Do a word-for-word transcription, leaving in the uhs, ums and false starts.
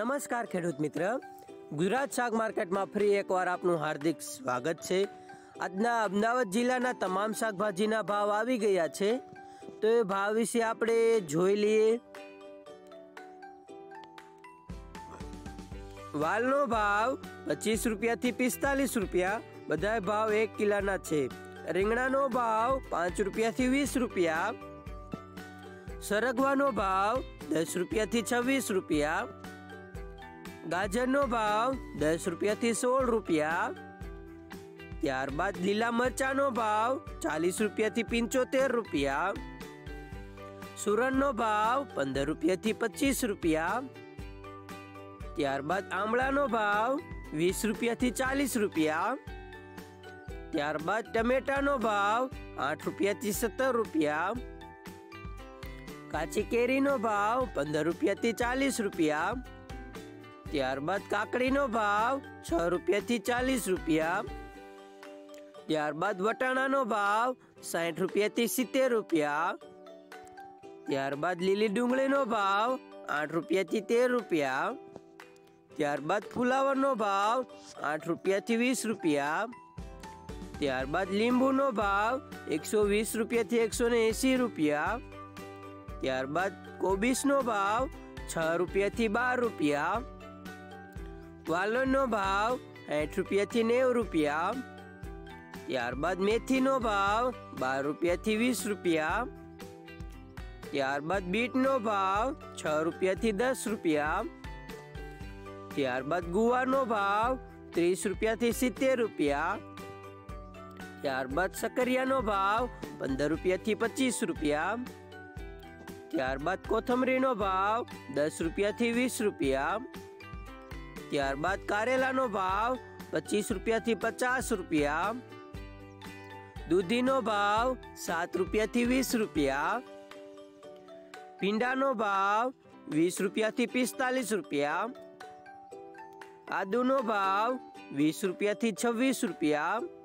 नमस्कार खेडूत मित्र, गुजरात शाक मार्केट में फरी एक बार आपनु हार्दिक स्वागत है। आजना अमदावाद जिल्लाना तमाम शाकभाजीना भाव आवी गया छे, तो ए भाव विषे आपणे जोई लीए। वालनो भाव पच्चीस रुपया थी पिस्तालीस रुपया बधाय भाव एक किलाना छे। રીંગણાનો ભાવ પાંચ રૂપિયાથી વીસ રૂપિયા, સરગવાનો ભાવ દસ રૂપિયાથી છવ્વીસ રૂપિયા, ગાજરનો ભાવ દસ રૂપિયાથી સોળ રૂપિયા, ત્યારબાદ લીલા મરચાનો ભાવ ચાલીસ રૂપિયાથી પંચોતેર રૂપિયા, સુરણનો ભાવ પંદર રૂપિયાથી પચીસ રૂપિયા, ત્યારબાદ આમળાનો ભાવ વીસ રૂપિયાથી ચાલીસ રૂપિયા, ત્યારબાદ ટમેટાનો ભાવ આઠ રૂપિયાથી સત્તર રૂપિયા, કાચી કેરીનો ભાવ પંદર રૂપિયાથી ચાલીસ રૂપિયા, ત્યારબાદ કાકડીનો ભાવ છ રૂપિયાથી ચાલીસ રૂપિયા, ત્યારબાદ વટાણાનો ભાવ સાઠ રૂપિયાથી સિત્તેર રૂપિયા, ત્યારબાદ લીલી ડુંગળીનો ભાવ આઠ રૂપિયાથી તેર રૂપિયા, ત્યારબાદ ફુલાવરનો ભાવ આઠ રૂપિયાથી વીસ રૂપિયા, ત્યારબાદ લીંબુનો ભાવ એકસો વીસ રૂપિયાથી એકસો ને એસી રૂપિયા, ત્યારબાદ કોબીસનો ભાવ છ રૂપિયાથી બાર રૂપિયા, વાલોળનો ભાવ સાઠ રૂપિયાથી નેવું રૂપિયા, ત્યારબાદ મેથીનો ભાવ બાર રૂપિયાથી વીસ રૂપિયા, ત્યારબાદ બીટનો ભાવ છ રૂપિયાથી દસ રૂપિયા, ત્યારબાદ ગુવારનો ભાવ ત્રીસ રૂપિયાથી સિત્તેર રૂપિયા, ત્યારબાદ સકરિયાનો ભાવ પંદર રૂપિયાથી પચીસ રૂપિયા, ત્યારબાદ કોથમરીનો ભાવ દસ રૂપિયાથી વીસ રૂપિયા, ત્યારબાદ કારેલાનો ભાવ પચીસ રૂપિયાથી પચાસ રૂપિયા, દૂધીનો ભાવ સાત રૂપિયાથી વીસ રૂપિયા, ભીંડાનો ભાવ વીસ રૂપિયાથી પિસ્તાલીસ રૂપિયા, આદુનો ભાવ વીસ રૂપિયાથી છવ્વીસ રૂપિયા,